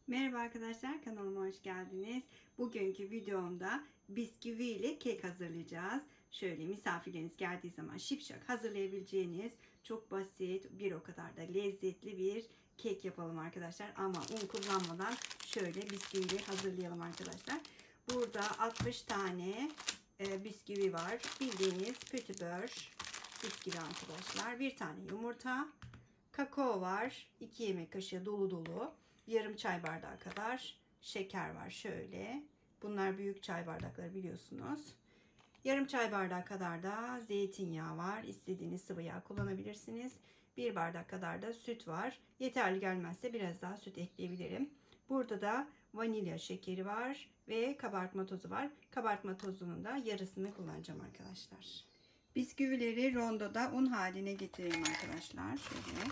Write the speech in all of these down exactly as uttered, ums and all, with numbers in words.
Merhaba arkadaşlar, kanalıma hoş geldiniz. Bugünkü videomda bisküvi ile kek hazırlayacağız. Şöyle misafirleriniz geldiği zaman şipşak hazırlayabileceğiniz çok basit, bir o kadar da lezzetli bir kek yapalım arkadaşlar. Ama un kullanmadan şöyle bisküviyle hazırlayalım arkadaşlar. Burada altmış tane e, bisküvi var. Bildiğiniz pötibör bisküvi arkadaşlar. Bir tane yumurta, kakao var. iki yemek kaşığı dolu dolu. Yarım çay bardağı kadar şeker var şöyle. Bunlar büyük çay bardakları biliyorsunuz. Yarım çay bardağı kadar da zeytinyağı var. İstediğiniz sıvı yağ kullanabilirsiniz. Bir bardak kadar da süt var. Yeterli gelmezse biraz daha süt ekleyebilirim. Burada da vanilya şekeri var ve kabartma tozu var. Kabartma tozunun da yarısını kullanacağım arkadaşlar. Bisküvileri rondoda un haline getireyim arkadaşlar. Şöyle.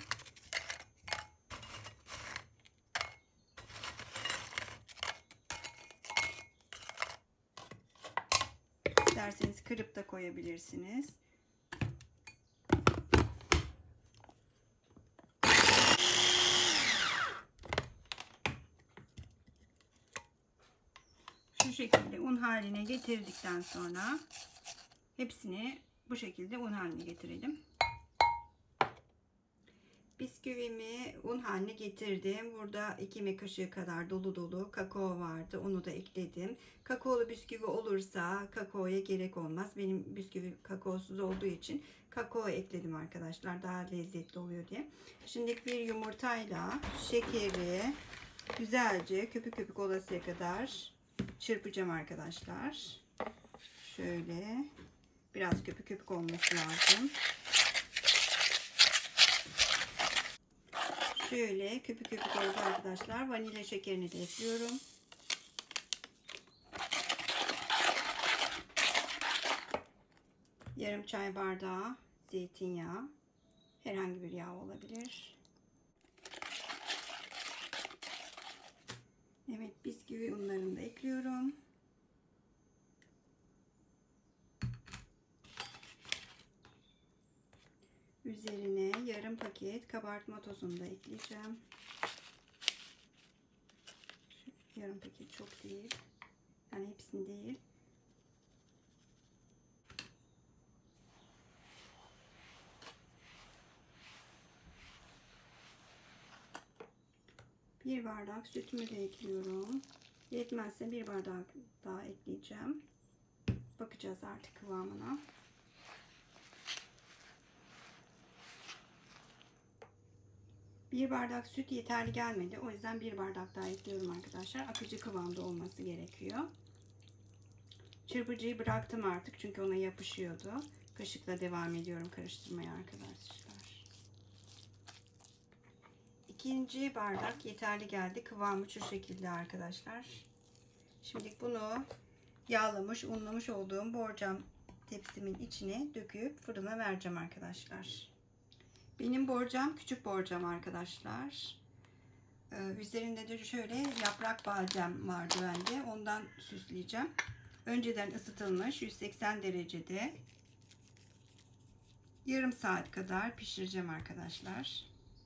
İsterseniz kırıp da koyabilirsiniz. Şu şekilde un haline getirdikten sonra hepsini bu şekilde un haline getirelim. Bisküvimi un haline getirdim. Burada iki yemek kaşığı kadar dolu dolu kakao vardı. Onu da ekledim. Kakaolu bisküvi olursa kakaoya gerek olmaz. Benim bisküvi kakaosuz olduğu için kakao ekledim arkadaşlar. Daha lezzetli oluyor diye. Şimdi bir yumurtayla şekeri güzelce köpük köpük olasıya kadar çırpacağım arkadaşlar. Şöyle biraz köpük köpük olması lazım. Şöyle köpük köpük oldu arkadaşlar. Vanilya şekerini de ekliyorum. Yarım çay bardağı zeytinyağı. Herhangi bir yağ olabilir. Evet, bisküvi unlarını da ekliyorum. Üzerine yarım paket kabartma tozunu da ekleyeceğim. Yarım paket çok değil. Yani hepsini değil. Bir bardak sütümü de ekliyorum. Yetmezse bir bardak daha ekleyeceğim. Bakacağız artık kıvamına. Bir bardak süt yeterli gelmedi. O yüzden bir bardak daha ekliyorum arkadaşlar. Akıcı kıvamda olması gerekiyor. Çırpıcıyı bıraktım artık çünkü ona yapışıyordu. Kaşıkla devam ediyorum karıştırmaya arkadaşlar. İkinci bardak yeterli geldi. Kıvamı şu şekilde arkadaşlar. Şimdi bunu yağlamış, unlamış olduğum borcam tepsimin içine döküp fırına vereceğim arkadaşlar. Benim borcam küçük borcam arkadaşlar. Ee, üzerinde de şöyle yaprak badem vardı bende. Ondan süsleyeceğim. Önceden ısıtılmış yüz seksen derecede yarım saat kadar pişireceğim arkadaşlar.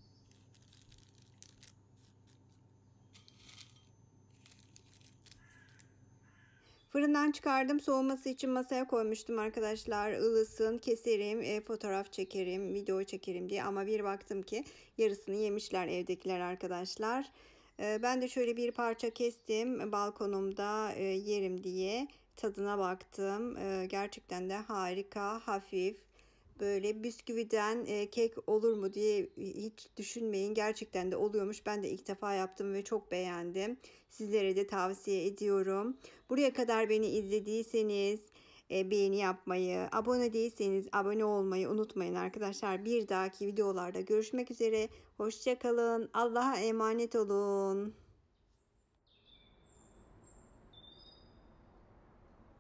Fırından çıkardım. Soğuması için masaya koymuştum arkadaşlar. Ilısın, keserim, e, fotoğraf çekerim, video çekerim diye. Ama bir baktım ki yarısını yemişler evdekiler arkadaşlar. E, ben de şöyle bir parça kestim. Balkonumda e, yerim diye tadına baktım. E, gerçekten de harika, hafif. Böyle bisküviden e, kek olur mu diye hiç düşünmeyin. Gerçekten de oluyormuş. Ben de ilk defa yaptım ve çok beğendim. Sizlere de tavsiye ediyorum. Buraya kadar beni izlediyseniz e, beğeni yapmayı, abone değilseniz abone olmayı unutmayın arkadaşlar. Bir dahaki videolarda görüşmek üzere. Hoşça kalın. Allah'a emanet olun.